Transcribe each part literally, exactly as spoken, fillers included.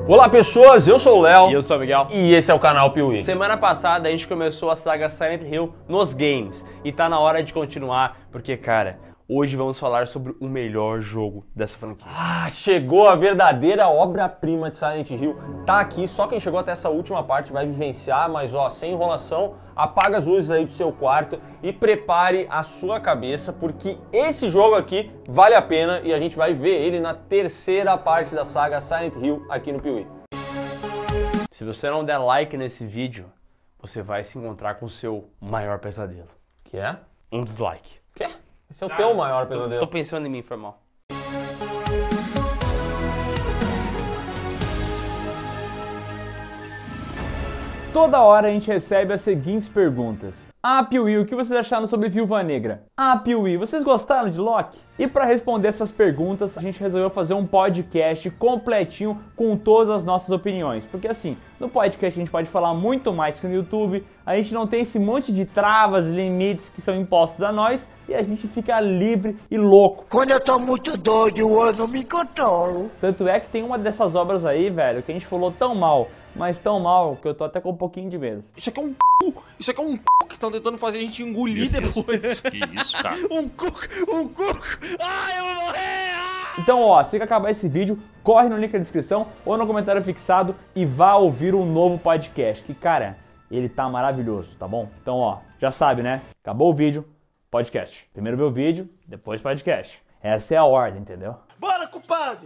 Olá pessoas, eu sou o Léo. E eu sou o Miguel. E esse é o canal Piuí. Semana passada a gente começou a saga Silent Hill nos games. E tá na hora de continuar, porque cara, hoje vamos falar sobre o melhor jogo dessa franquia. Ah, chegou a verdadeira obra-prima de Silent Hill. Tá aqui, só quem chegou até essa última parte vai vivenciar, mas ó, sem enrolação, apaga as luzes aí do seu quarto e prepare a sua cabeça, porque esse jogo aqui vale a pena e a gente vai ver ele na terceira parte da saga Silent Hill aqui no Piuí. Se você não der like nesse vídeo, você vai se encontrar com o seu maior pesadelo. Que é? Um dislike. Que é? Esse é o ah, teu maior pesadelo. Tô, tô pensando em mim, foi mal. Toda hora a gente recebe as seguintes perguntas. Ah, Piuí, o que vocês acharam sobre Viúva Negra? Ah, Piuí, vocês gostaram de Loki? E para responder essas perguntas, a gente resolveu fazer um podcast completinho com todas as nossas opiniões. Porque assim, no podcast a gente pode falar muito mais que no YouTube, a gente não tem esse monte de travas e limites que são impostos a nós, e a gente fica livre e louco. Quando eu tô muito doido, eu não me controlo. Tanto é que tem uma dessas obras aí, velho, que a gente falou tão mal, mas tão mal, que eu tô até com um pouquinho de medo. Isso aqui é um c... Isso aqui é um c... que estão tentando fazer a gente engolir depois. Que isso, cara? Um c... Um c... Ai, eu vou morrer! Ah! Então, ó, assim que acabar esse vídeo, corre no link da descrição ou no comentário fixado e vá ouvir um novo podcast, que, cara, ele tá maravilhoso, tá bom? Então, ó, já sabe, né? Acabou o vídeo, podcast. Primeiro vê o vídeo, depois podcast. Essa é a ordem, entendeu? Bora, culpado!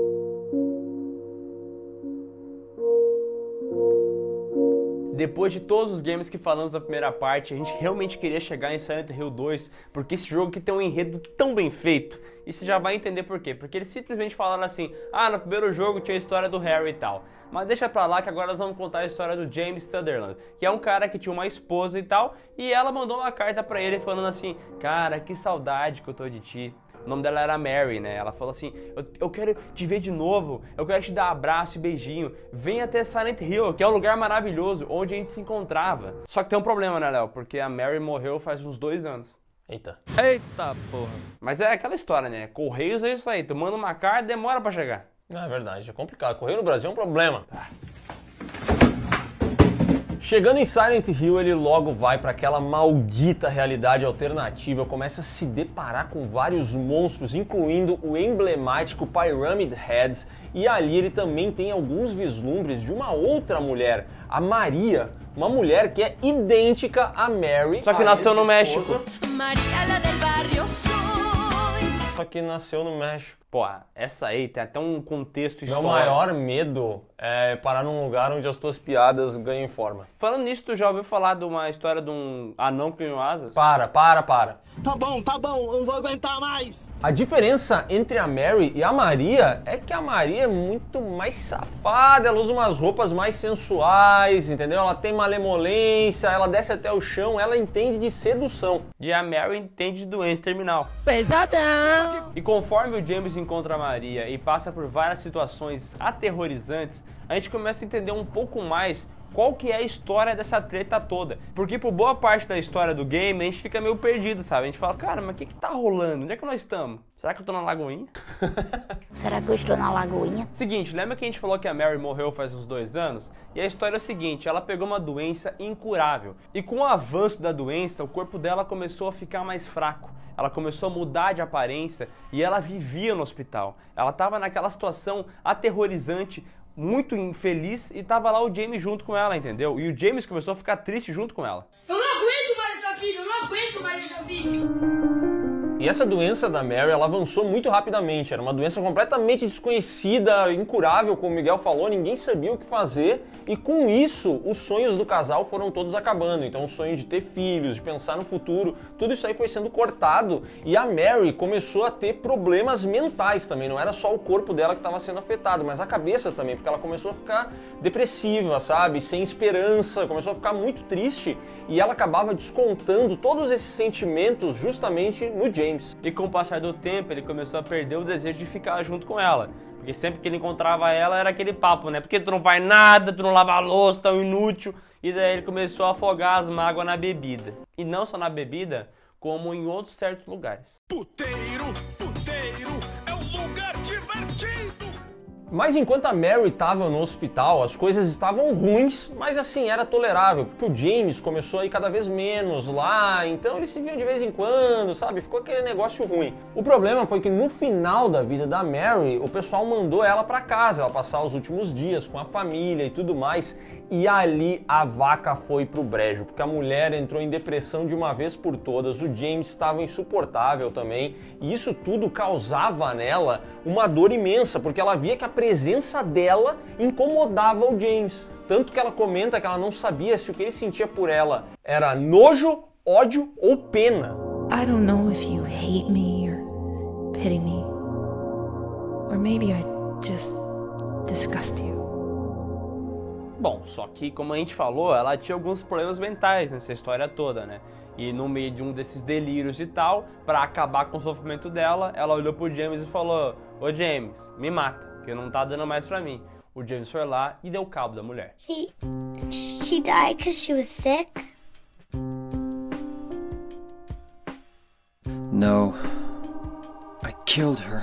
Depois de todos os games que falamos na primeira parte, a gente realmente queria chegar em Silent Hill dois, porque esse jogo aqui tem um enredo tão bem feito. E você já vai entender por quê. Porque eles simplesmente falaram assim, ah, no primeiro jogo tinha a história do Harry e tal. Mas deixa pra lá que agora nós vamos contar a história do James Sutherland, que é um cara que tinha uma esposa e tal, e ela mandou uma carta pra ele falando assim, cara, que saudade que eu tô de ti. O nome dela era Mary, né? Ela falou assim, eu, eu quero te ver de novo, eu quero te dar abraço e beijinho. Vem até Silent Hill, que é um lugar maravilhoso, onde a gente se encontrava. Só que tem um problema, né, Léo? Porque a Mary morreu faz uns dois anos. Eita. Eita porra. Mas é aquela história, né? Correios é isso aí, tu manda uma carta, demora pra chegar. Não, é verdade, é complicado. Correio no Brasil é um problema. Chegando em Silent Hill, ele logo vai para aquela maldita realidade alternativa, começa a se deparar com vários monstros, incluindo o emblemático Pyramid Head, e ali ele também tem alguns vislumbres de uma outra mulher, a Maria, uma mulher que é idêntica a Mary. Só que nasceu no México. Só que nasceu no México. Pô, essa aí tem até um contexto histórico. Meu maior medo é parar num lugar onde as tuas piadas ganhem forma. Falando nisso, tu já ouviu falar de uma história de um anão que ganhou asas? Para, para, para. Tá bom, tá bom, eu não vou aguentar mais. A diferença entre a Mary e a Maria é que a Maria é muito mais safada, ela usa umas roupas mais sensuais, entendeu? Ela tem malemolência, ela desce até o chão, ela entende de sedução. E a Mary entende de doença terminal. Pesadão! E conforme o James encontra a Maria e passa por várias situações aterrorizantes, a gente começa a entender um pouco mais qual que é a história dessa treta toda. Porque por boa parte da história do game, a gente fica meio perdido, sabe? A gente fala, cara, mas o que que tá rolando? Onde é que nós estamos? Será que eu tô na Lagoinha? Será que eu estou na Lagoinha? Seguinte, lembra que a gente falou que a Mary morreu faz uns dois anos? E a história é o seguinte, ela pegou uma doença incurável. E com o avanço da doença, o corpo dela começou a ficar mais fraco. Ela começou a mudar de aparência e ela vivia no hospital. Ela estava naquela situação aterrorizante, muito infeliz, e tava lá o James junto com ela, entendeu? E o James começou a ficar triste junto com ela. Eu não aguento mais essa vida, eu não aguento mais essa vida. E essa doença da Mary, ela avançou muito rapidamente, era uma doença completamente desconhecida, incurável, como o Miguel falou, ninguém sabia o que fazer, e com isso, os sonhos do casal foram todos acabando. Então o sonho de ter filhos, de pensar no futuro, tudo isso aí foi sendo cortado, e a Mary começou a ter problemas mentais também, não era só o corpo dela que estava sendo afetado, mas a cabeça também, porque ela começou a ficar depressiva, sabe, sem esperança, começou a ficar muito triste, e ela acabava descontando todos esses sentimentos justamente no James. E com o passar do tempo, ele começou a perder o desejo de ficar junto com ela. Porque sempre que ele encontrava ela, era aquele papo, né? Porque tu não faz nada, tu não lava a louça, tão inútil. E daí ele começou a afogar as mágoas na bebida. E não só na bebida, como em outros certos lugares. Puteiro, puteiro, é um lugar divertido! Mas enquanto a Mary estava no hospital, as coisas estavam ruins, mas assim, era tolerável, porque o James começou a ir cada vez menos lá, então eles se viam de vez em quando, sabe? Ficou aquele negócio ruim. O problema foi que no final da vida da Mary, o pessoal mandou ela para casa, ela passar os últimos dias com a família e tudo mais, e ali a vaca foi pro brejo, porque a mulher entrou em depressão de uma vez por todas, o James estava insuportável também, e isso tudo causava nela uma dor imensa, porque ela via que a presença dela incomodava o James. Tanto que ela comenta que ela não sabia se o que ele sentia por ela era nojo, ódio ou pena. I don't know if you hate me or pity me, or maybe I just disgust you. Bom, só que, como a gente falou, ela tinha alguns problemas mentais nessa história toda, né? E no meio de um desses delírios e tal, pra acabar com o sofrimento dela, ela olhou pro James e falou: ô James, me mata, porque não tá dando mais pra mim. O James foi lá e deu cabo da mulher. She, she died because she was sick? No, I killed her.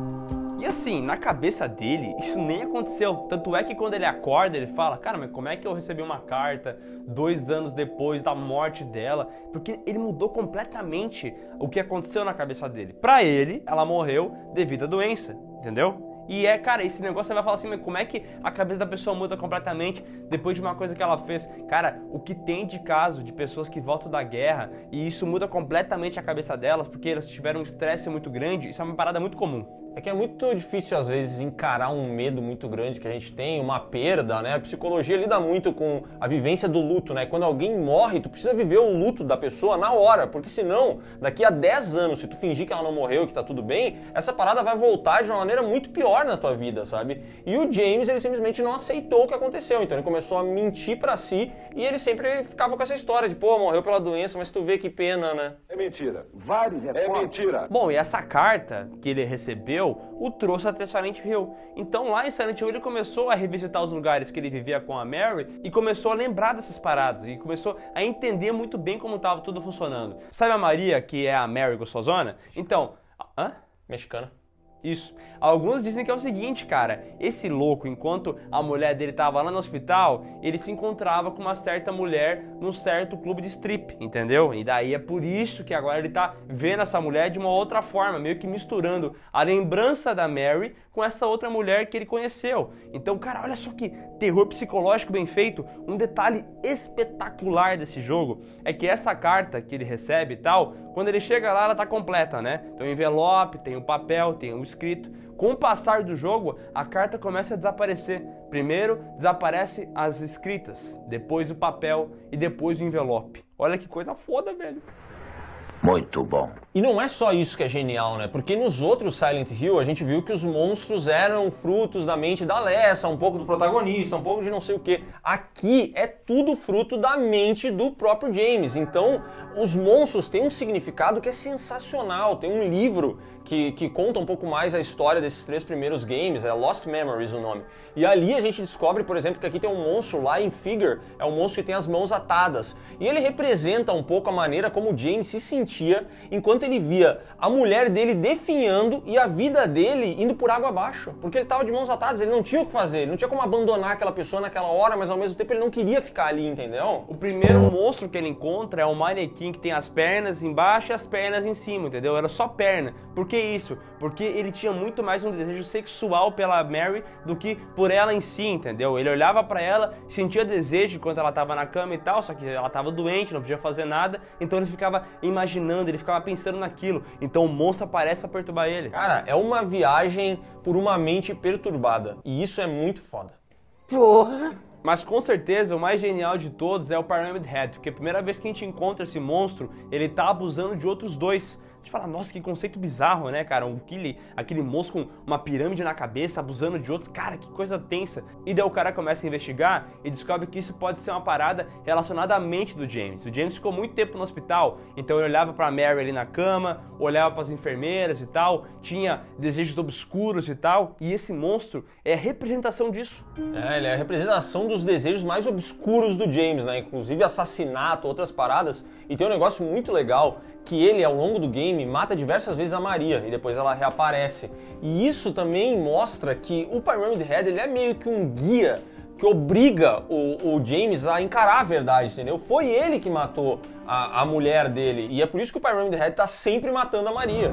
E assim, na cabeça dele, isso nem aconteceu. Tanto é que quando ele acorda, ele fala: cara, mas como é que eu recebi uma carta dois anos depois da morte dela? Porque ele mudou completamente o que aconteceu na cabeça dele. Pra ele, ela morreu devido à doença, entendeu? E é, cara, esse negócio você vai falar assim, mas como é que a cabeça da pessoa muda completamente depois de uma coisa que ela fez? Cara, o que tem de caso de pessoas que voltam da guerra e isso muda completamente a cabeça delas porque elas tiveram um estresse muito grande, isso é uma parada muito comum. É que é muito difícil, às vezes, encarar um medo muito grande que a gente tem, uma perda, né? A psicologia lida muito com a vivência do luto, né? Quando alguém morre, tu precisa viver o luto da pessoa na hora, porque senão, daqui a dez anos, se tu fingir que ela não morreu e que tá tudo bem, essa parada vai voltar de uma maneira muito pior na tua vida, sabe? E o James, ele simplesmente não aceitou o que aconteceu, então ele começou a mentir pra si e ele sempre ficava com essa história de, pô, morreu pela doença, mas tu vê que pena, né? É mentira. Vários é mentira. Bom, e essa carta que ele recebeu o trouxe até Silent Hill. Então lá em Silent Hill ele começou a revisitar os lugares que ele vivia com a Mary e começou a lembrar dessas paradas e começou a entender muito bem como estava tudo funcionando. Sabe a Maria, que é a Mary gostosona? Então... Hã? Mexicana. Isso. Alguns dizem que é o seguinte, cara, esse louco, enquanto a mulher dele tava lá no hospital, ele se encontrava com uma certa mulher num certo clube de strip, entendeu? E daí é por isso que agora ele tá vendo essa mulher de uma outra forma, meio que misturando a lembrança da Mary com essa outra mulher que ele conheceu. Então, cara, olha só que terror psicológico bem feito. Um detalhe espetacular desse jogo é que essa carta que ele recebe e tal, quando ele chega lá, ela tá completa, né? Tem o envelope, tem o papel, tem o escrito. Com o passar do jogo, a carta começa a desaparecer. Primeiro, desaparece as escritas, depois o papel e depois o envelope. Olha que coisa foda, velho. Muito bom. E não é só isso que é genial, né? Porque nos outros Silent Hill a gente viu que os monstros eram frutos da mente da Alessa, um pouco do protagonista, um pouco de não sei o quê. Aqui é tudo fruto da mente do próprio James. Então, os monstros têm um significado que é sensacional. Tem um livro que, que conta um pouco mais a história desses três primeiros games, é Lost Memories o nome. E ali a gente descobre, por exemplo, que aqui tem um monstro lá em Figure, é um monstro que tem as mãos atadas. E ele representa um pouco a maneira como o James se sentia enquanto ele via a mulher dele definhando e a vida dele indo por água abaixo. Porque ele estava de mãos atadas, ele não tinha o que fazer, ele não tinha como abandonar aquela pessoa naquela hora, mas ao mesmo tempo ele não queria ficar ali, entendeu? O primeiro monstro que ele encontra é um manequim que tem as pernas embaixo e as pernas em cima, entendeu? Era só perna. Por que isso? Porque ele tinha muito mais um desejo sexual pela Mary do que por ela em si, entendeu? Ele olhava pra ela, sentia desejo enquanto ela tava na cama e tal, só que ela tava doente, não podia fazer nada, então ele ficava imaginando, ele ficava pensando naquilo, então o monstro aparece pra perturbar ele. Cara, é uma viagem por uma mente perturbada, e isso é muito foda. Porra! Mas com certeza o mais genial de todos é o Pyramid Head, porque a primeira vez que a gente encontra esse monstro, ele tá abusando de outros dois. A gente fala, nossa, que conceito bizarro, né, cara? Aquele, aquele monstro com uma pirâmide na cabeça, abusando de outros. Cara, que coisa tensa. E daí o cara começa a investigar e descobre que isso pode ser uma parada relacionada à mente do James. O James ficou muito tempo no hospital, então ele olhava pra Mary ali na cama, olhava pras enfermeiras e tal, tinha desejos obscuros e tal, e esse monstro é a representação disso. É, ele é a representação dos desejos mais obscuros do James, né? Inclusive assassinato, outras paradas. E tem um negócio muito legal, que ele, ao longo do game, mata diversas vezes a Maria e depois ela reaparece. E isso também mostra que o Pyramid Head ele é meio que um guia que obriga o, o James a encarar a verdade, entendeu? Foi ele que matou a, a mulher dele e é por isso que o Pyramid Head tá sempre matando a Maria.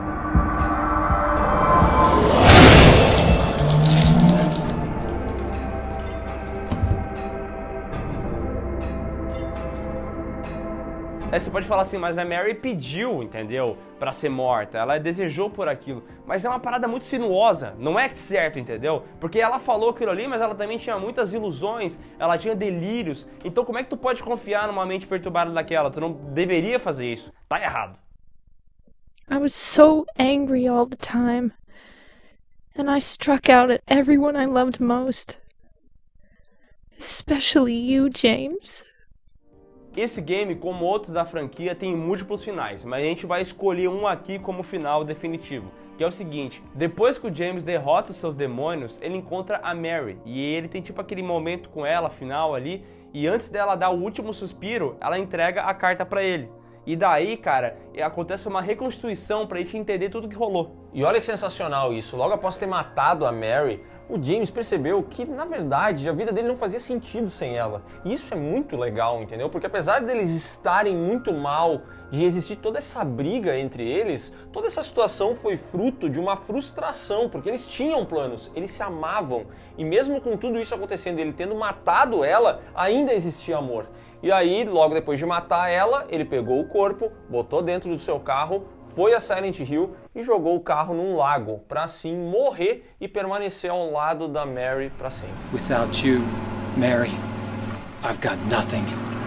Aí você pode falar assim, mas a Mary pediu, entendeu? Pra ser morta, ela desejou por aquilo. Mas é uma parada muito sinuosa, não é certo, entendeu? Porque ela falou aquilo ali, mas ela também tinha muitas ilusões, ela tinha delírios. Então como é que tu pode confiar numa mente perturbada daquela? Tu não deveria fazer isso, tá errado. I was so angry all the time. And I struck out at everyone I loved most. Especially you, James. Esse game, como outros da franquia, tem múltiplos finais, mas a gente vai escolher um aqui como final definitivo, que é o seguinte: depois que o James derrota os seus demônios, ele encontra a Mary, e ele tem tipo aquele momento com ela, final ali, e antes dela dar o último suspiro, ela entrega a carta pra ele. E daí, cara, acontece uma reconstituição pra gente entender tudo que rolou. E olha que sensacional isso, logo após ter matado a Mary, o James percebeu que, na verdade, a vida dele não fazia sentido sem ela. E isso é muito legal, entendeu? Porque apesar deles estarem muito mal, de existir toda essa briga entre eles, toda essa situação foi fruto de uma frustração, porque eles tinham planos, eles se amavam. E mesmo com tudo isso acontecendo, ele tendo matado ela, ainda existia amor. E aí, logo depois de matar ela, ele pegou o corpo, botou dentro do seu carro, foi a Silent Hill e jogou o carro num lago, para assim morrer e permanecer ao lado da Mary para sempre. Without you, Mary, I've got nothing.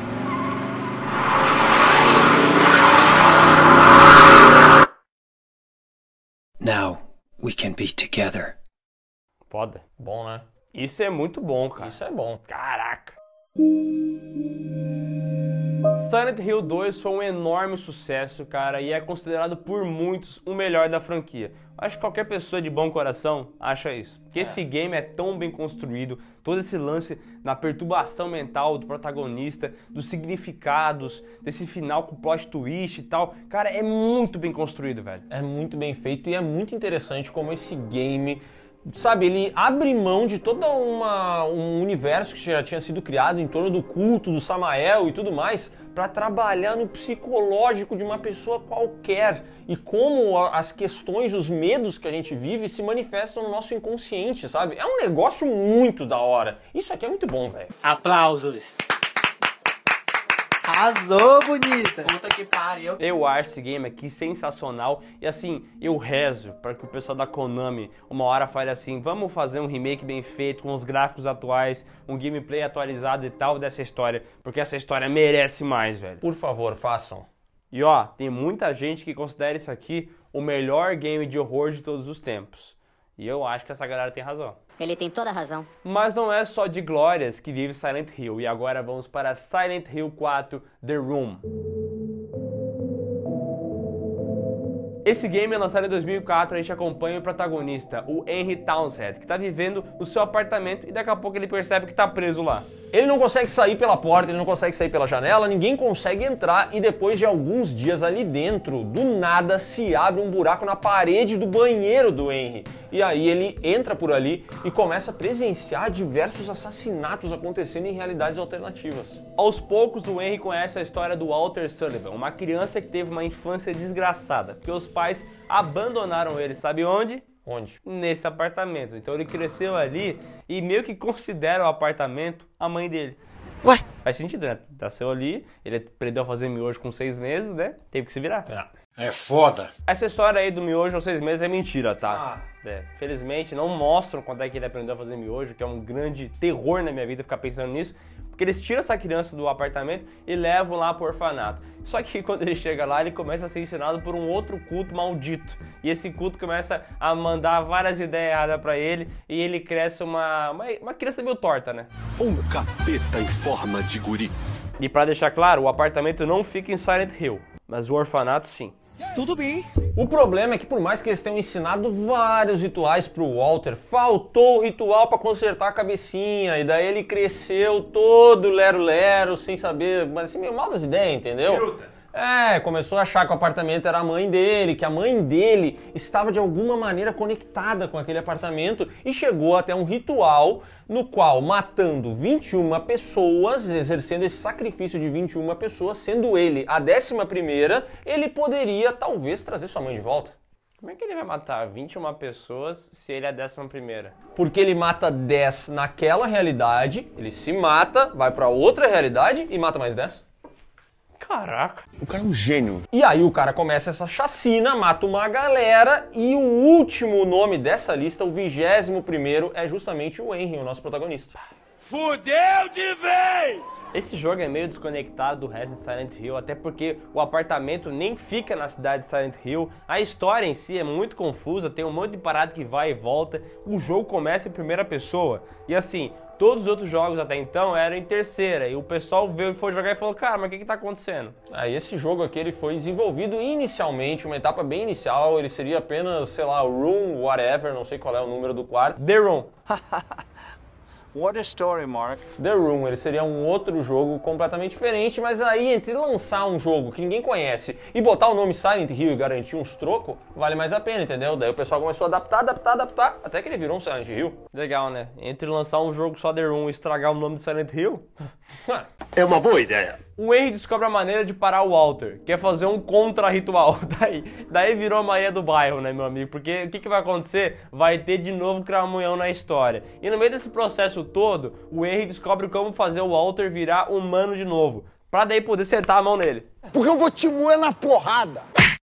Now we can be together. Foda. Bom, né? Isso é muito bom, cara. Isso é bom. Caraca. Silent Hill dois foi um enorme sucesso, cara, e é considerado por muitos o melhor da franquia. Acho que qualquer pessoa de bom coração acha isso. Porque é. esse game é tão bem construído, todo esse lance na perturbação mental do protagonista, dos significados, desse final com plot twist e tal. Cara, é muito bem construído, velho. É muito bem feito e é muito interessante como esse game... Sabe, ele abre mão de todo uma, um universo que já tinha sido criado em torno do culto do Samael e tudo mais para trabalhar no psicológico de uma pessoa qualquer e como as questões, os medos que a gente vive se manifestam no nosso inconsciente, sabe? É um negócio muito da hora. Isso aqui é muito bom, velho. Aplausos. Arrasou, bonita! Puta que pariu! Eu acho esse game aqui sensacional e assim, eu rezo para que o pessoal da Konami uma hora fale assim, vamos fazer um remake bem feito, com os gráficos atuais, um gameplay atualizado e tal dessa história, porque essa história merece mais, velho. Por favor, façam. E ó, tem muita gente que considera isso aqui o melhor game de horror de todos os tempos. E eu acho que essa galera tem razão. Ele tem toda a razão. Mas não é só de glórias que vive Silent Hill. E agora vamos para Silent Hill quatro The Room. Esse game é lançado em dois mil e quatro, a gente acompanha o protagonista, o Henry Townsend, que está vivendo no seu apartamento e daqui a pouco ele percebe que está preso lá. Ele não consegue sair pela porta, ele não consegue sair pela janela, ninguém consegue entrar e depois de alguns dias ali dentro, do nada se abre um buraco na parede do banheiro do Henry. E aí ele entra por ali e começa a presenciar diversos assassinatos acontecendo em realidades alternativas. Aos poucos o Henry conhece a história do Walter Sullivan, uma criança que teve uma infância desgraçada, porque os pais abandonaram ele, sabe onde? Onde? Nesse apartamento. Então ele cresceu ali e meio que considera o apartamento a mãe dele. Ué? Faz sentido, né? Nasceu ali, ele aprendeu a fazer miojo com seis meses, né? Teve que se virar. É, é foda. Essa história aí do miojo aos seis meses é mentira, tá? Ah. É, felizmente não mostram quando é que ele aprendeu a fazer miojo, que é um grande terror na minha vida ficar pensando nisso. Porque eles tiram essa criança do apartamento e levam lá pro orfanato. Só que quando ele chega lá, ele começa a ser ensinado por um outro culto maldito. E esse culto começa a mandar várias ideias erradas pra ele e ele cresce uma, uma, uma criança meio torta, né? Um capeta em forma de guri. E pra deixar claro, o apartamento não fica em Silent Hill, mas o orfanato sim. Tudo bem. O problema é que por mais que eles tenham ensinado vários rituais pro Walter, faltou o ritual para consertar a cabecinha, e daí ele cresceu todo lero-lero, sem saber, mas assim, meio mal das ideias, entendeu? Biruta. É, começou a achar que o apartamento era a mãe dele, que a mãe dele estava de alguma maneira conectada com aquele apartamento e chegou até um ritual no qual, matando vinte e uma pessoas, exercendo esse sacrifício de vinte e uma pessoas, sendo ele a décima primeira, ele poderia talvez trazer sua mãe de volta. Como é que ele vai matar vinte e uma pessoas se ele é a décima primeira? Porque ele mata dez naquela realidade, ele se mata, vai pra outra realidade e mata mais dez. Caraca. O cara é um gênio. E aí o cara começa essa chacina, mata uma galera e o último nome dessa lista, o vigésimo primeiro, é justamente o Henry, o nosso protagonista. Fudeu de vez! Esse jogo é meio desconectado do resto de Silent Hill, até porque o apartamento nem fica na cidade de Silent Hill, a história em si é muito confusa, tem um monte de parada que vai e volta, o jogo começa em primeira pessoa, e assim, todos os outros jogos até então eram em terceira, e o pessoal veio, foi jogar e falou, cara, mas o que que tá acontecendo? Ah, esse jogo aqui ele foi desenvolvido inicialmente, uma etapa bem inicial, ele seria apenas, sei lá, Room, whatever, não sei qual é o número do quarto. The Room. What a story, Mark. The Room, ele seria um outro jogo completamente diferente, mas aí entre lançar um jogo que ninguém conhece e botar o nome Silent Hill e garantir uns trocos, vale mais a pena, entendeu? Daí o pessoal começou a adaptar, adaptar, adaptar, até que ele virou um Silent Hill. Legal, né? Entre lançar um jogo só The Room e estragar o nome de Silent Hill... É uma boa ideia. O Henry descobre a maneira de parar o Walter, que é fazer um contra-ritual. Daí, daí virou a Maria do bairro, né, meu amigo? Porque o que, que vai acontecer? Vai ter de novo cramunhão na história. E no meio desse processo todo, o Henry descobre como fazer o Walter virar humano de novo, pra daí poder sentar a mão nele. Porque eu vou te moer na porrada!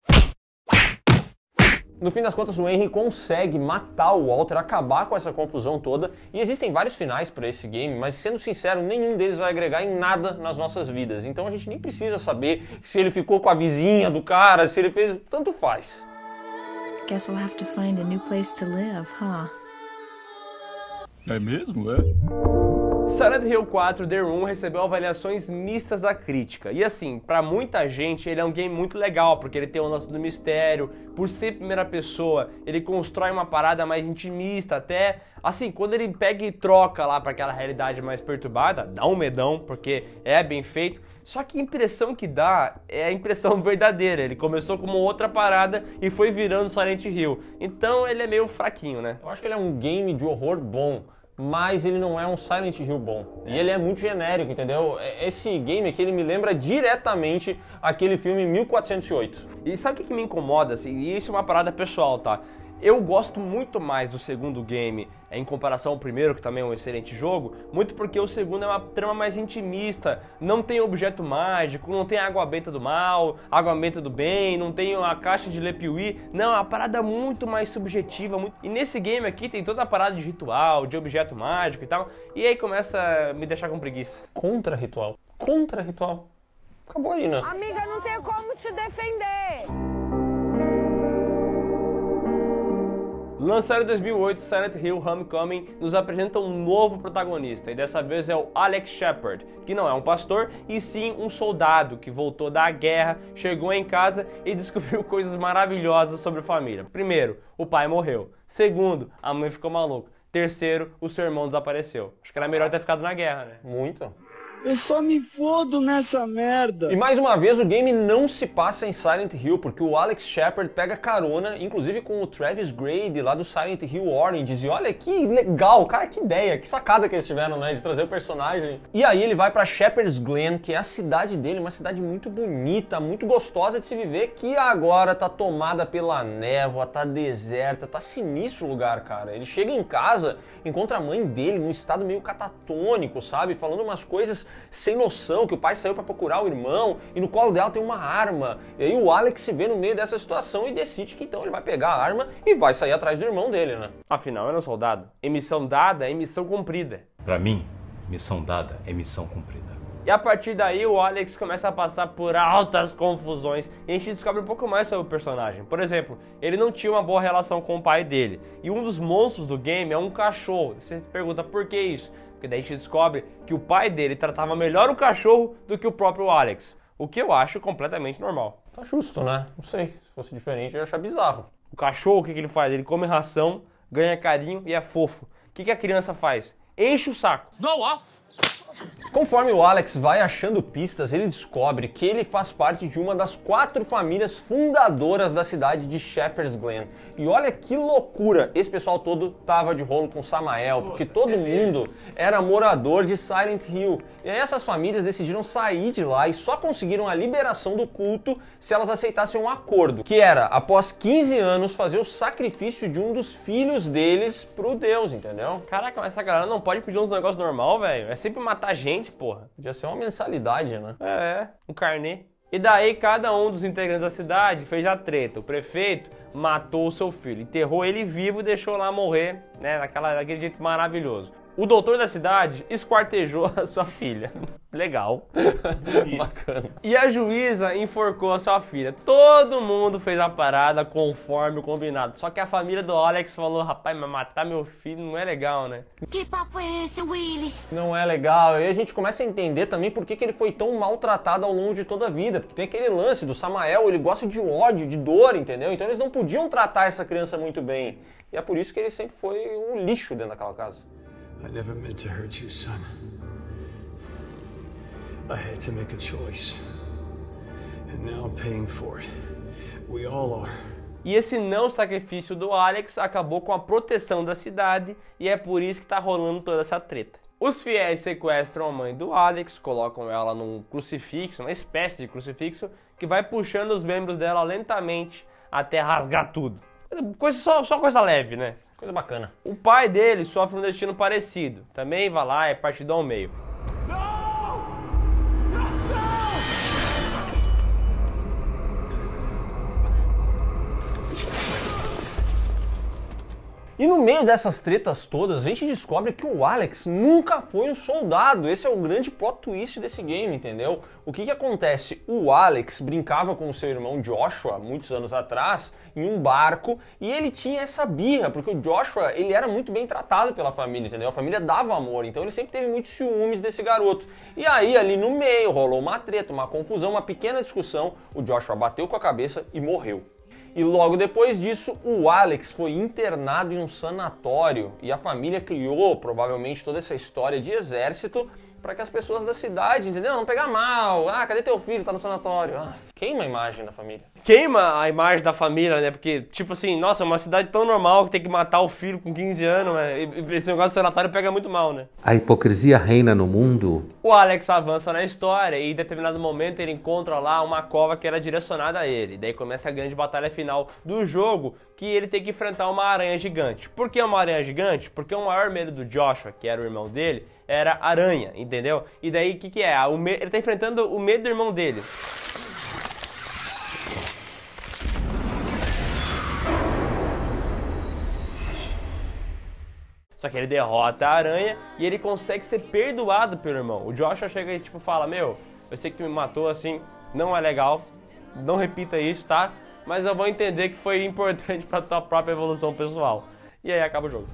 No fim das contas, o Henry consegue matar o Walter, acabar com essa confusão toda, e existem vários finais para esse game, mas sendo sincero, nenhum deles vai agregar em nada nas nossas vidas. Então a gente nem precisa saber se ele ficou com a vizinha do cara, se ele fez... tanto faz. Guess I'll have to find a new place to live, huh? É mesmo, é? Silent Hill quatro The Room recebeu avaliações mistas da crítica. E assim, pra muita gente ele é um game muito legal, porque ele tem o lance do mistério, por ser primeira pessoa, ele constrói uma parada mais intimista, até assim, quando ele pega e troca lá pra aquela realidade mais perturbada, dá um medão, porque é bem feito. Só que a impressão que dá é a impressão verdadeira, ele começou como outra parada e foi virando Silent Hill. Então ele é meio fraquinho, né? Eu acho que ele é um game de horror bom, mas ele não é um Silent Hill bom. E ele é muito genérico, entendeu? Esse game aqui, ele me lembra diretamente aquele filme mil quatrocentos e oito. E sabe o que, que me incomoda, assim? E isso é uma parada pessoal, tá? Eu gosto muito mais do segundo game em comparação ao primeiro, que também é um excelente jogo, muito porque o segundo é uma trama mais intimista, não tem objeto mágico, não tem água benta do mal, água benta do bem, não tem a caixa de Lepiuí, não, é uma parada muito mais subjetiva, muito... e nesse game aqui tem toda a parada de ritual, de objeto mágico e tal, e aí começa a me deixar com preguiça. Contra-ritual? Contra-ritual? Acabou aí, né? Amiga, não tem como te defender! Lançado em dois mil e oito, Silent Hill Homecoming nos apresenta um novo protagonista, e dessa vez é o Alex Shepard, que não é um pastor, e sim um soldado que voltou da guerra, chegou em casa e descobriu coisas maravilhosas sobre a família. Primeiro, o pai morreu. Segundo, a mãe ficou maluca. Terceiro, o seu irmão desapareceu. Acho que era melhor ter ficado na guerra, né? Muito. Eu só me fodo nessa merda. E mais uma vez o game não se passa em Silent Hill, porque o Alex Shepard pega carona, inclusive com o Travis Grade lá do Silent Hill Origins. E olha que legal, cara, que ideia, que sacada que eles tiveram, né, de trazer o personagem. E aí ele vai pra Shepherd's Glen, que é a cidade dele, uma cidade muito bonita, muito gostosa de se viver, que agora tá tomada pela névoa, tá deserta, tá sinistro o lugar, cara. Ele chega em casa, encontra a mãe dele num estado meio catatônico, sabe, falando umas coisas sem noção, que o pai saiu pra procurar o irmão e no colo dela tem uma arma. E aí o Alex se vê no meio dessa situação e decide que então ele vai pegar a arma e vai sair atrás do irmão dele, né? Afinal, ele é um soldado. E missão dada é missão cumprida. Pra mim, missão dada é missão cumprida. E a partir daí o Alex começa a passar por altas confusões e a gente descobre um pouco mais sobre o personagem. Por exemplo, ele não tinha uma boa relação com o pai dele. E um dos monstros do game é um cachorro. Você se pergunta por que isso? Porque daí a gente descobre que o pai dele tratava melhor o cachorro do que o próprio Alex. O que eu acho completamente normal. Tá justo, né? Não sei. Se fosse diferente eu ia achar bizarro. O cachorro, o que, que ele faz? Ele come ração, ganha carinho e é fofo. O que, que a criança faz? Enche o saco. Não, ó. Conforme o Alex vai achando pistas, ele descobre que ele faz parte de uma das quatro famílias fundadoras da cidade de Shepherd's Glen. E olha que loucura, esse pessoal todo tava de rolo com Samael, porque todo mundo era morador de Silent Hill. E aí essas famílias decidiram sair de lá e só conseguiram a liberação do culto se elas aceitassem um acordo, que era, após quinze anos, fazer o sacrifício de um dos filhos deles pro Deus, entendeu? Caraca, mas essa galera não pode pedir uns negócios normal, velho? É sempre matar gente, porra. Podia ser uma mensalidade, né? É, um carnê. E daí cada um dos integrantes da cidade fez a treta. O prefeito matou o seu filho, enterrou ele vivo e deixou lá morrer, né, daquela, daquele jeito maravilhoso. O doutor da cidade esquartejou a sua filha. Legal. Bacana. E a juíza enforcou a sua filha. Todo mundo fez a parada conforme o combinado. Só que a família do Alex falou, rapaz, mas matar meu filho não é legal, né? Que papo é esse, Willis? Não é legal. E a gente começa a entender também por que, que ele foi tão maltratado ao longo de toda a vida. Porque tem aquele lance do Samael, ele gosta de ódio, de dor, entendeu? Então eles não podiam tratar essa criança muito bem. E é por isso que ele sempre foi um lixo dentro daquela casa. I never meant to hurt you, son. I had to make a choice. And now I'm paying for it. We all are. E esse não sacrifício do Alex acabou com a proteção da cidade e é por isso que tá rolando toda essa treta. Os fiéis sequestram a mãe do Alex, colocam ela num crucifixo, uma espécie de crucifixo, que vai puxando os membros dela lentamente até rasgar tudo. Coisa, só, só coisa leve, né? Coisa bacana. O pai dele sofre um destino parecido. Também vai lá, é partido ao meio. E no meio dessas tretas todas, a gente descobre que o Alex nunca foi um soldado. Esse é o grande plot twist desse game, entendeu? O que que acontece? O Alex brincava com o seu irmão Joshua, muitos anos atrás, em um barco, e ele tinha essa birra, porque o Joshua, ele era muito bem tratado pela família, entendeu? A família dava amor, então ele sempre teve muitos ciúmes desse garoto. E aí, ali no meio, rolou uma treta, uma confusão, uma pequena discussão, o Joshua bateu com a cabeça e morreu. E logo depois disso, o Alex foi internado em um sanatório e a família criou, provavelmente, toda essa história de exército para que as pessoas da cidade, entendeu? Não pegar mal. Ah, cadê teu filho? Tá no sanatório. Ah, queima a imagem da família. Queima a imagem da família, né? Porque, tipo assim, nossa, é uma cidade tão normal que tem que matar o filho com quinze anos, né? E esse negócio do sanatório pega muito mal, né? A hipocrisia reina no mundo. O Alex avança na história e em determinado momento ele encontra lá uma cova que era direcionada a ele. Daí começa a grande batalha final do jogo, que ele tem que enfrentar uma aranha gigante. Por que uma aranha gigante? Porque o maior medo do Joshua, que era o irmão dele, era aranha, entendeu? E daí o que que é? O me... Ele tá enfrentando o medo do irmão dele. Só que ele derrota a aranha e ele consegue ser perdoado pelo irmão. O Joshua chega e tipo fala, meu, eu sei que tu me matou assim, não é legal, não repita isso, tá? Mas eu vou entender que foi importante pra tua própria evolução pessoal. E aí acaba o jogo.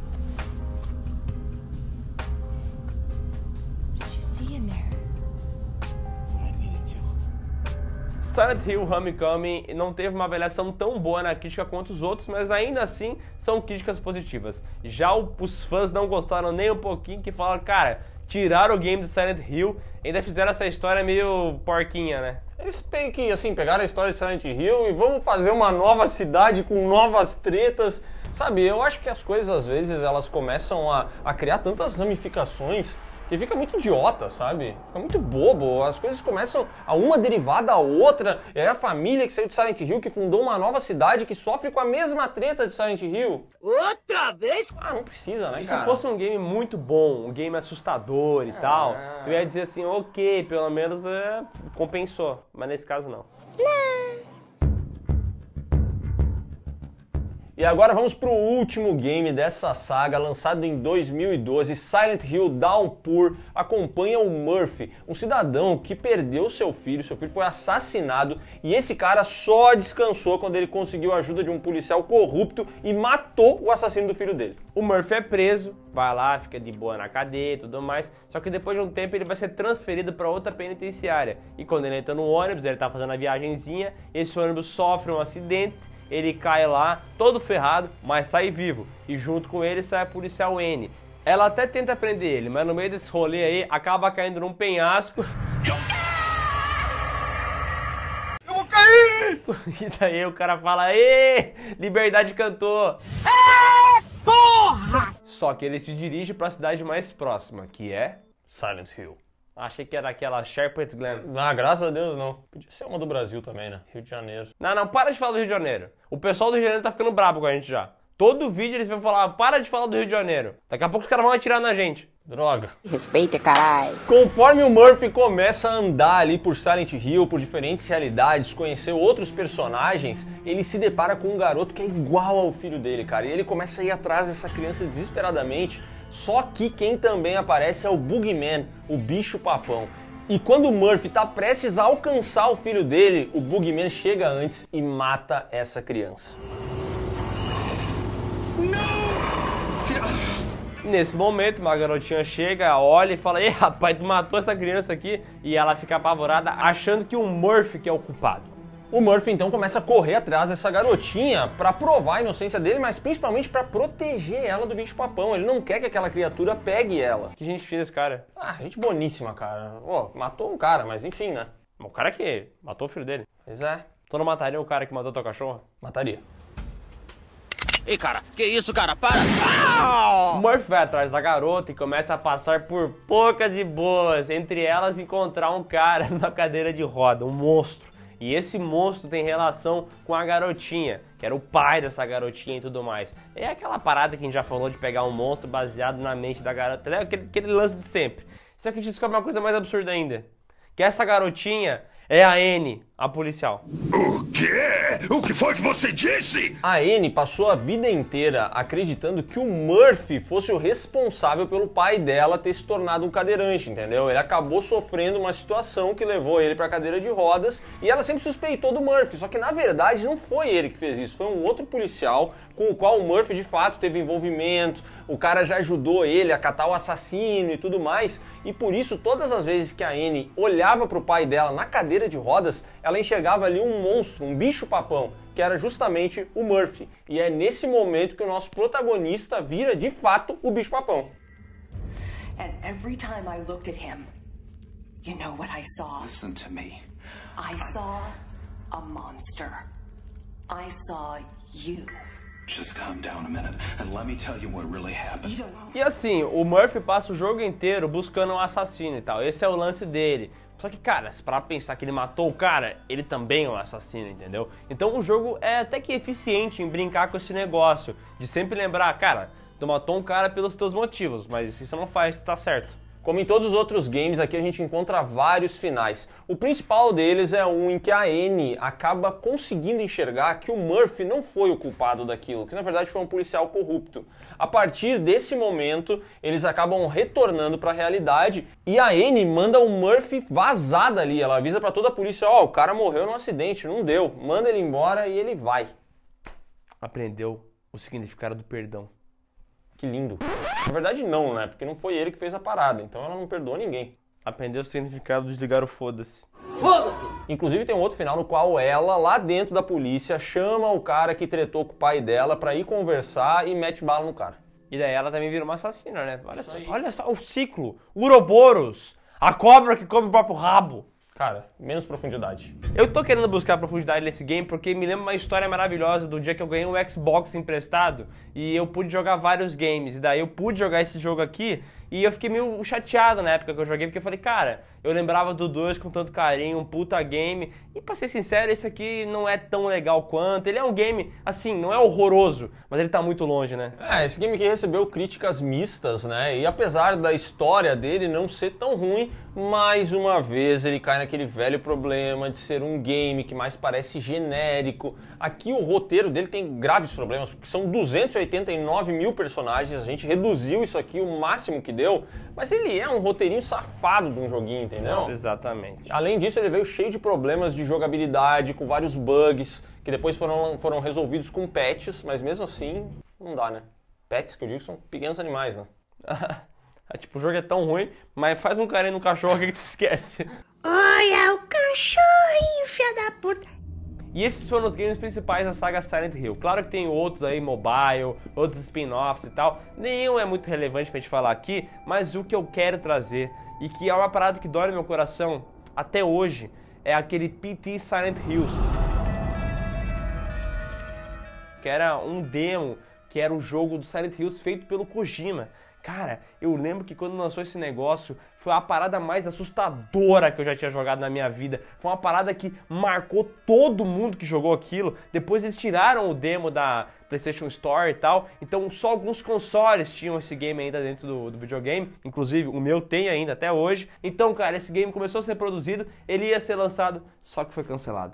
Silent Hill Homecoming não teve uma avaliação tão boa na crítica quanto os outros, mas ainda assim são críticas positivas. Já os fãs não gostaram nem um pouquinho, que falaram, cara, tiraram o game de Silent Hill e ainda fizeram essa história meio porquinha, né? Eles têm que, assim, pegar a história de Silent Hill e vamos fazer uma nova cidade com novas tretas. Sabe, eu acho que as coisas, às vezes, elas começam a, a criar tantas ramificações que fica muito idiota, sabe? Fica muito bobo, as coisas começam a uma derivar da outra, e aí a família que saiu de Silent Hill, que fundou uma nova cidade que sofre com a mesma treta de Silent Hill. Outra vez? Ah, não precisa, né, e cara? Se fosse um game muito bom, um game assustador e ah, tal, tu ia dizer assim, ok, pelo menos é, compensou, mas nesse caso não. Não. E agora vamos pro último game dessa saga, lançado em dois mil e doze, Silent Hill Downpour acompanha o Murphy, um cidadão que perdeu seu filho, seu filho foi assassinado e esse cara só descansou quando ele conseguiu a ajuda de um policial corrupto e matou o assassino do filho dele. O Murphy é preso, vai lá, fica de boa na cadeia e tudo mais, só que depois de um tempo ele vai ser transferido para outra penitenciária e quando ele entra no ônibus, ele tá fazendo a viagenzinha, esse ônibus sofre um acidente, ele cai lá, todo ferrado, mas sai vivo. E junto com ele sai a policial N, Ela até tenta prender ele, mas no meio desse rolê aí, acaba caindo num penhasco. Eu vou cair! E daí o cara fala, ê, Liberdade cantou. É, porra! Só que ele se dirige para a cidade mais próxima, que é Silent Hill. Achei que era aquela Shepherd's Glen. Ah, graças a Deus não. Podia ser uma do Brasil também, né? Rio de Janeiro. Não, não, para de falar do Rio de Janeiro. O pessoal do Rio de Janeiro tá ficando brabo com a gente já. Todo vídeo eles vão falar, para de falar do Rio de Janeiro. Daqui a pouco os caras vão atirar na gente. Droga. Respeita, caralho. Conforme o Murphy começa a andar ali por Silent Hill, por diferentes realidades, conhecer outros personagens, ele se depara com um garoto que é igual ao filho dele, cara. E ele começa a ir atrás dessa criança desesperadamente. Só que quem também aparece é o Boogeyman, o bicho-papão. E quando o Murphy tá prestes a alcançar o filho dele, o Boogeyman chega antes e mata essa criança. Nesse momento, uma garotinha chega, olha e fala, ei rapaz, tu matou essa criança aqui? E ela fica apavorada, achando que o Murphy que é o culpado. O Murphy então começa a correr atrás dessa garotinha pra provar a inocência dele, mas principalmente pra proteger ela do bicho-papão. Ele não quer que aquela criatura pegue ela. Que gente fina esse cara? Ah, gente boníssima, cara. Ó, matou um cara, mas enfim, né? O cara que matou o filho dele. Pois é. Tu não mataria o cara que matou tua cachorra? Mataria. Ei, cara, que isso, cara? Para! O Murphy vai atrás da garota e começa a passar por poucas e boas. Entre elas, encontrar um cara numa cadeira de roda, um monstro. E esse monstro tem relação com a garotinha, que era o pai dessa garotinha e tudo mais. É aquela parada que a gente já falou de pegar um monstro baseado na mente da garota, né? aquele, aquele lance de sempre. Só que a gente descobre uma coisa mais absurda ainda. Que essa garotinha é a Annie, a policial. O quê? O que foi que você disse? A Annie passou a vida inteira acreditando que o Murphy fosse o responsável pelo pai dela ter se tornado um cadeirante, entendeu? Ele acabou sofrendo uma situação que levou ele para a cadeira de rodas e ela sempre suspeitou do Murphy, só que na verdade não foi ele que fez isso, foi um outro policial com o qual o Murphy de fato teve envolvimento, o cara já ajudou ele a catar o assassino e tudo mais, e por isso todas as vezes que a Annie olhava para o pai dela na cadeira de rodas, ela enxergava ali um monstro, um bicho-papão, que era justamente o Murphy. E é nesse momento que o nosso protagonista vira, de fato, o bicho-papão. And every time I looked at him, you know what I saw? Listen to me. I saw a monster. I saw you. Just calm down a minute and let me tell you what really happened. E assim, o Murphy passa o jogo inteiro buscando um assassino e tal. Esse é o lance dele. Só que, cara, se parar pra pensar que ele matou o cara, ele também é um assassino, entendeu? Então o jogo é até que eficiente em brincar com esse negócio, de sempre lembrar, cara, tu matou um cara pelos teus motivos, mas isso não faz, tá certo. Como em todos os outros games, aqui a gente encontra vários finais. O principal deles é um em que a Annie acaba conseguindo enxergar que o Murphy não foi o culpado daquilo, que na verdade foi um policial corrupto. A partir desse momento, eles acabam retornando para a realidade e a Annie manda o Murphy vazar dali. Ela avisa para toda a polícia, ó, oh, o cara morreu num acidente, não deu. Manda ele embora e ele vai. Aprendeu o significado do perdão. Que lindo. Na verdade não, né? Porque não foi ele que fez a parada, então ela não perdoa ninguém. Aprendeu o significado de desligar o foda-se. Foda-se! Inclusive tem um outro final no qual ela, lá dentro da polícia, chama o cara que tretou com o pai dela pra ir conversar e mete bala no cara. E daí ela também vira uma assassina, né? Olha só, olha só o ciclo. Uroboros, a cobra que come o próprio rabo. Cara, menos profundidade. Eu tô querendo buscar profundidade nesse game porque me lembra uma história maravilhosa do dia que eu ganhei um Xbox emprestado e eu pude jogar vários games. E daí eu pude jogar esse jogo aqui e eu fiquei meio chateado na época que eu joguei, porque eu falei, cara, eu lembrava do dois com tanto carinho, um puta game. E pra ser sincero, esse aqui não é tão legal quanto. Ele é um game, assim, não é horroroso, mas ele tá muito longe, né? É, esse game aqui recebeu críticas mistas, né? E apesar da história dele não ser tão ruim, mais uma vez ele cai naquele velho problema de ser um game que mais parece genérico. Aqui o roteiro dele tem graves problemas, porque são duzentos e oitenta e nove mil personagens, a gente reduziu isso aqui o máximo que deu, mas ele é um roteirinho safado de um joguinho, entendeu? Exatamente. Além disso, ele veio cheio de problemas de jogabilidade, com vários bugs, que depois foram, foram resolvidos com patches, mas mesmo assim, não dá, né? Pets, que eu digo, são pequenos animais, né? Tipo, o jogo é tão ruim, mas faz um carinho no cachorro que tu esquece. Olha o cachorrinho, filho da puta. E esses foram os games principais da saga Silent Hill. Claro que tem outros aí, mobile, outros spin-offs e tal. Nenhum é muito relevante pra gente falar aqui, mas o que eu quero trazer, e que é uma parada que dói no meu coração até hoje, é aquele P T Silent Hills. Que era um demo, que era o jogo do Silent Hills feito pelo Kojima. Cara, eu lembro que quando lançou esse negócio, foi a parada mais assustadora que eu já tinha jogado na minha vida. Foi uma parada que marcou todo mundo que jogou aquilo. Depois eles tiraram o demo da PlayStation Store e tal, então só alguns consoles tinham esse game ainda dentro do, do videogame. Inclusive, o meu tem ainda até hoje. Então, cara, esse game começou a ser produzido, ele ia ser lançado, só que foi cancelado.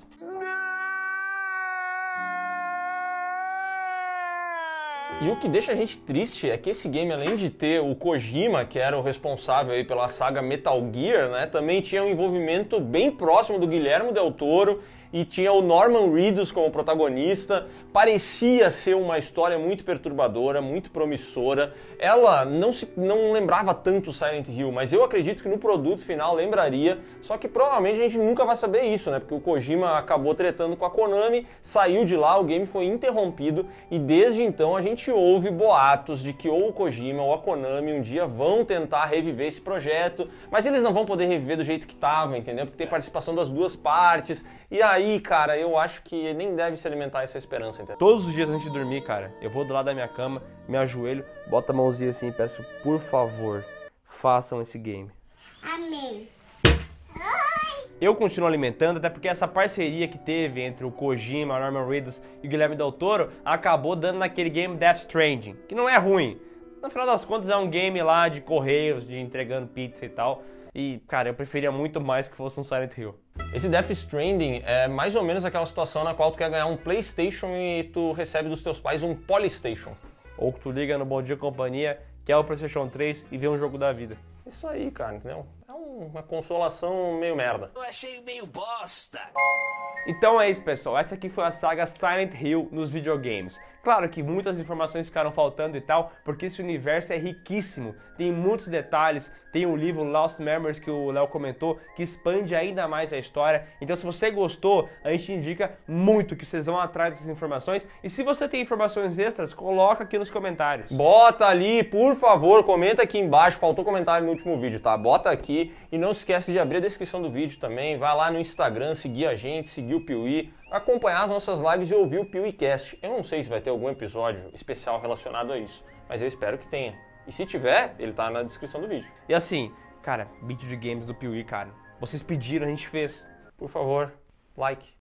E o que deixa a gente triste é que esse game, além de ter o Kojima, que era o responsável aí pela saga Metal Gear, né, também tinha um envolvimento bem próximo do Guillermo del Toro e tinha o Norman Reedus como protagonista. Parecia ser uma história muito perturbadora, muito promissora. Ela não, se, não lembrava tanto Silent Hill, mas eu acredito que no produto final lembraria, só que provavelmente a gente nunca vai saber isso, né? Porque o Kojima acabou tretando com a Konami, saiu de lá, o game foi interrompido e desde então a gente ouve boatos de que ou o Kojima ou a Konami um dia vão tentar reviver esse projeto, mas eles não vão poder reviver do jeito que estava, entendeu? Porque tem participação das duas partes. E aí, cara, eu acho que nem deve se alimentar essa esperança, entendeu? Todos os dias antes de dormir, cara, eu vou do lado da minha cama, me ajoelho, boto a mãozinha assim e peço, por favor, façam esse game. Amém. Eu continuo alimentando, até porque essa parceria que teve entre o Kojima, Norman Reedus e o Guilherme del Toro acabou dando naquele game Death Stranding, que não é ruim. No final das contas é um game lá de correios, de entregando pizza e tal. E, cara, eu preferia muito mais que fosse um Silent Hill. Esse Death Stranding é mais ou menos aquela situação na qual tu quer ganhar um PlayStation e tu recebe dos teus pais um Polystation. Ou que tu liga no Bom Dia Companhia, que é o PlayStation três, e vê um jogo da vida. Isso aí, cara, entendeu? É uma consolação meio merda. Eu achei meio bosta. Então é isso, pessoal. Essa aqui foi a saga Silent Hill nos videogames. Claro que muitas informações ficaram faltando e tal, porque esse universo é riquíssimo. Tem muitos detalhes, tem o livro Lost Memories que o Léo comentou, que expande ainda mais a história. Então se você gostou, a gente indica muito que vocês vão atrás dessas informações. E se você tem informações extras, coloca aqui nos comentários. Bota ali, por favor, comenta aqui embaixo. Faltou comentário no último vídeo, tá? Bota aqui e não esquece de abrir a descrição do vídeo também. Vai lá no Instagram, seguir a gente, seguir o Piuí, acompanhar as nossas lives e ouvir o PeeWeeCast. Eu não sei se vai ter algum episódio especial relacionado a isso, mas eu espero que tenha. E se tiver, ele tá na descrição do vídeo. E assim, cara, vídeo de games do Piuí, cara, vocês pediram, a gente fez. Por favor, like.